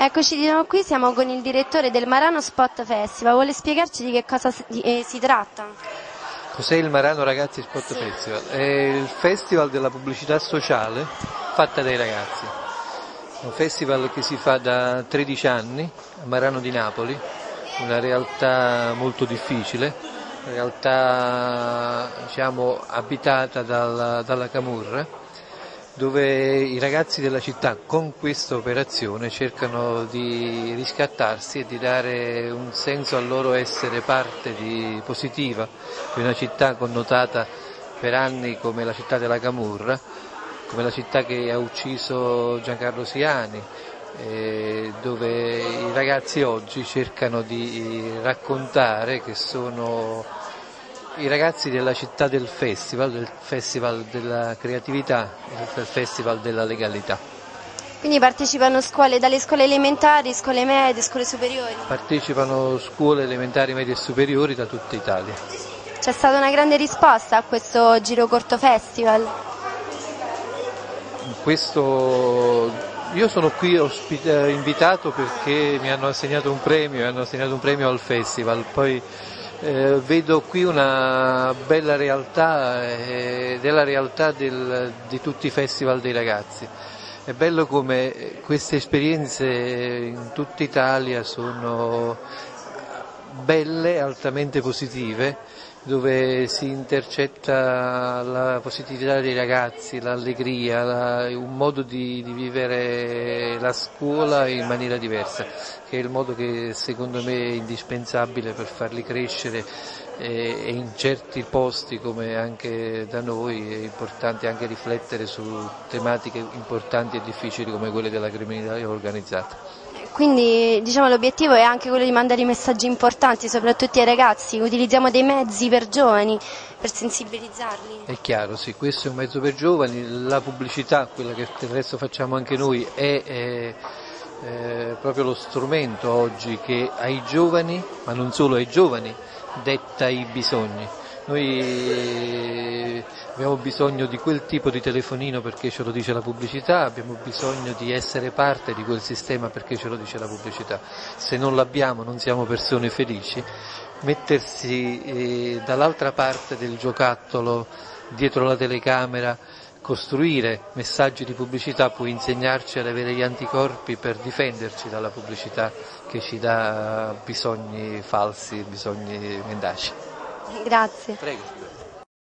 Eccoci di nuovo qui, siamo con il direttore del Marano Spot Festival. Vuole spiegarci di che cosa si tratta? Cos'è il Marano Ragazzi Spot Festival? È il festival della pubblicità sociale fatta dai ragazzi. È un festival che si fa da 13 anni a Marano di Napoli, una realtà molto difficile, una realtà abitata dalla camorra, dove i ragazzi della città con questa operazione cercano di riscattarsi e di dare un senso al loro essere parte positiva di una città connotata per anni come la città della camorra, come la città che ha ucciso Giancarlo Siani, dove i ragazzi oggi cercano di raccontare che sono i ragazzi della città del festival della creatività, del festival della legalità. Quindi partecipano scuole, dalle scuole elementari, scuole medie, scuole superiori? Partecipano scuole elementari, medie e superiori da tutta Italia. C'è stata una grande risposta a questo Giro Corto Festival? Io sono qui invitato perché mi hanno assegnato un premio al festival, poi vedo qui una bella realtà ed è la realtà di tutti i festival dei ragazzi. È bello come queste esperienze in tutta Italia sono belle, altamente positive, dove si intercetta la positività dei ragazzi, l'allegria, un modo di vivere la scuola in maniera diversa, che è il modo che secondo me è indispensabile per farli crescere e in certi posti come anche da noi è importante anche riflettere su tematiche importanti e difficili come quelle della criminalità organizzata. Quindi l'obiettivo è anche quello di mandare i messaggi importanti, soprattutto ai ragazzi. Utilizziamo dei mezzi per giovani, per sensibilizzarli. È chiaro, sì, questo è un mezzo per giovani, la pubblicità, quella che del resto facciamo anche noi, è proprio lo strumento oggi che ai giovani, ma non solo ai giovani, detta i bisogni. Noi abbiamo bisogno di quel tipo di telefonino perché ce lo dice la pubblicità, abbiamo bisogno di essere parte di quel sistema perché ce lo dice la pubblicità. Se non l'abbiamo non siamo persone felici. Mettersi dall'altra parte del giocattolo, dietro la telecamera, costruire messaggi di pubblicità può insegnarci ad avere gli anticorpi per difenderci dalla pubblicità che ci dà bisogni falsi, bisogni mendaci. Grazie. Prego.